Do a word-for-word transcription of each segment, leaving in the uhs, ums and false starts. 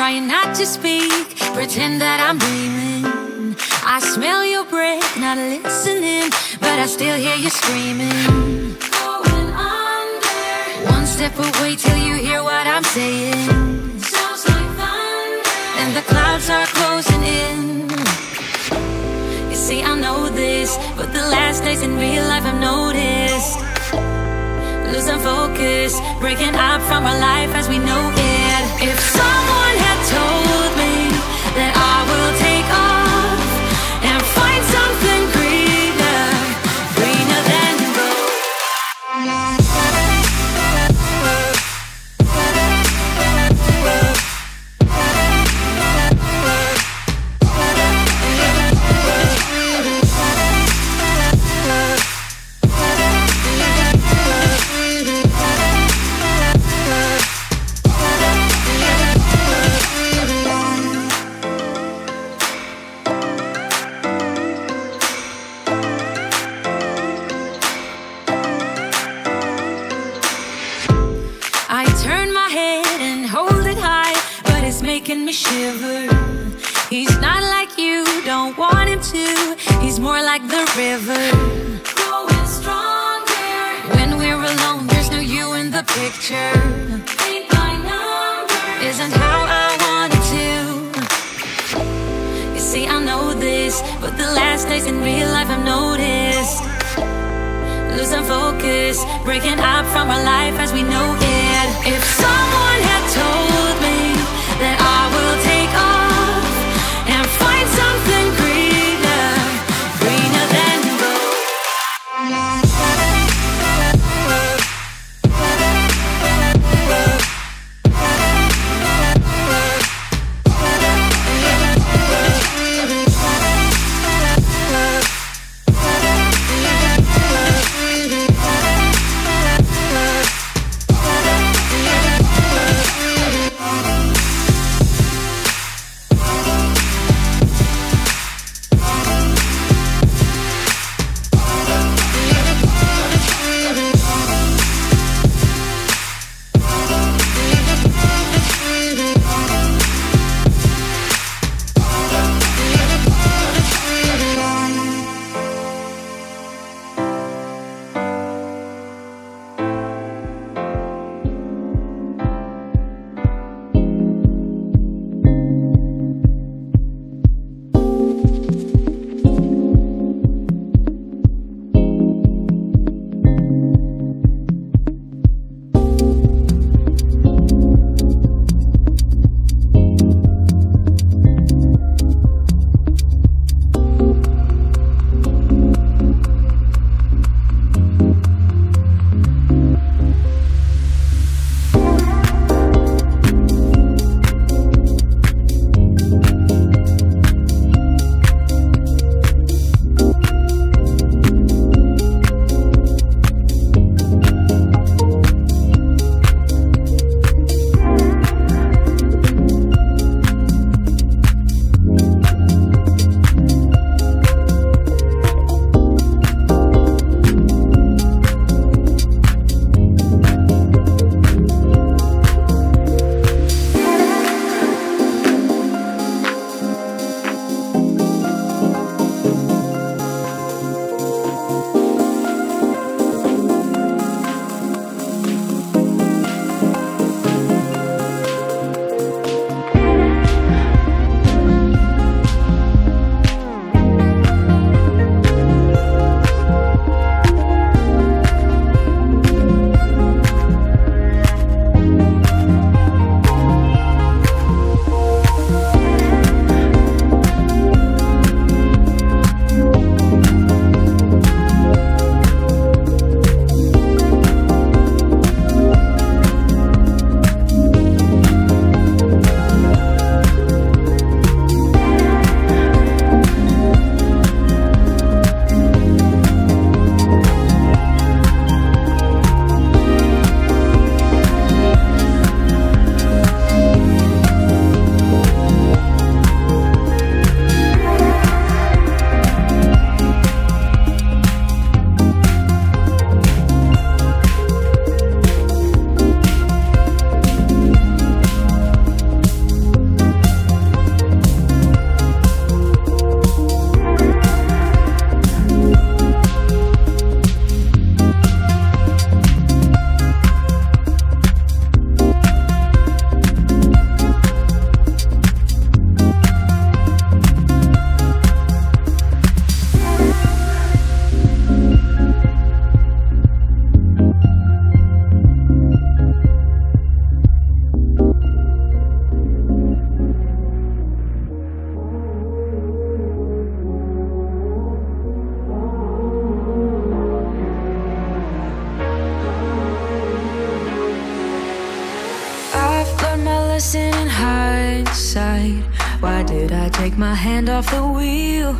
trying not to speak, pretend that I'm dreaming. I smell your breath, not listening, but I still hear you screaming. Going under. One step away till you hear what I'm saying. Sounds like thunder. And the clouds are closing in. You see, I know this, but the last days in real life I've noticed. Losing focus, breaking up from our life as we know it. If someone had told me that I will take off and find something greener, greener than gold. Making me shiver. He's not like you, don't want him to. He's more like the river, growing stronger. When we're alone, there's no you in the picture. Paint by numbers isn't how I wanted to. You see, I know this, but the last days in real life I've noticed. Losing focus, breaking up from our life as we know it. If someone had told me that I will take off and find something greener, greener than gold. I take my hand off the wheel.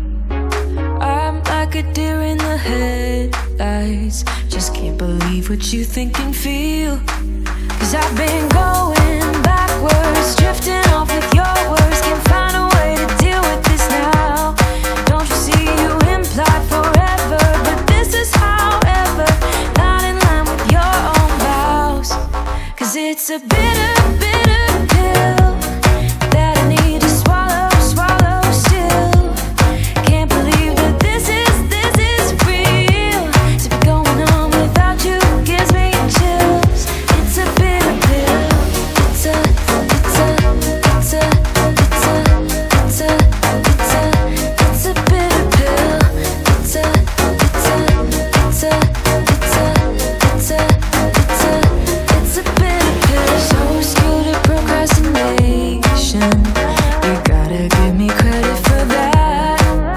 I'm like a deer in the headlights. Just can't believe what you think and feel. Cause I've been going backwards, drifting off with your words. Can't find a way to deal with this now. Don't you see you implied forever, but this is however, not in line with your own vows. Cause it's a bitter, bitter pill that I need to swallow, swallow still. Can't believe that this is, this is real. To be going on without you gives me chills. It's a bitter pill. It's a, it's a, it's a, it's a, it's a, it's a, it's a bitter pill. It's a, it's a, it's a, it's a, it's a, it's a, it's a bitter pill. So skilled at procrastination. You gotta give me credit for that.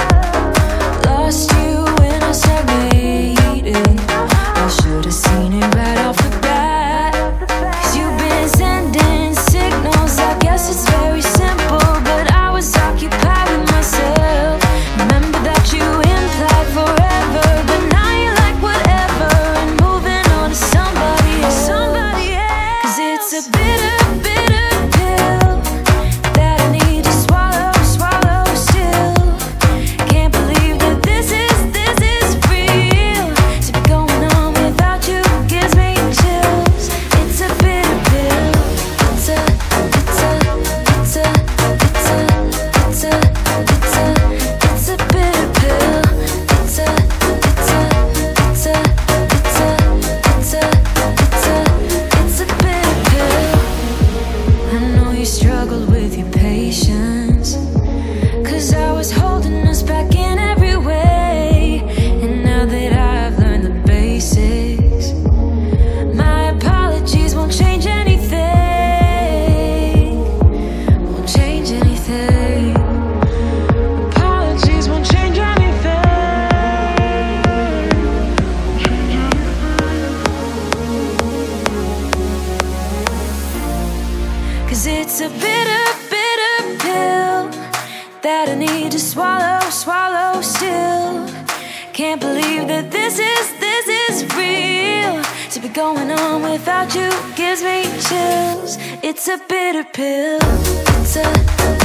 Lost you when I stagnated. I should've seen it right off the bat. Cause you've been sending signals. I guess it's very simple, but I was occupied with myself. Remember that you implied forever, but now you're like whatever and moving on to somebody else. Somebody else. Cause it's a bitter, bitter pill that I need to swallow, swallow still. Can't believe that this is, this is real. To be going on without you gives me chills. It's a bitter pill. It's a, it's a, it's a, it's a, it's a, it's a, it's a bitter pill. It's a, it's a, it's a, it's a, it's a, it's a, it's a bitter pill. I know you struggled with your patience, cause I was holding us back in every way. And now that I've learned the basics, my apologies won't change anything. Won't change anything. Apologies won't change anything. Cause it's a bitter, bitter pill that I need to swallow, swallow still. Can't believe that this is, this is real. To be going on without you gives me chills. It's a bitter pill. It's a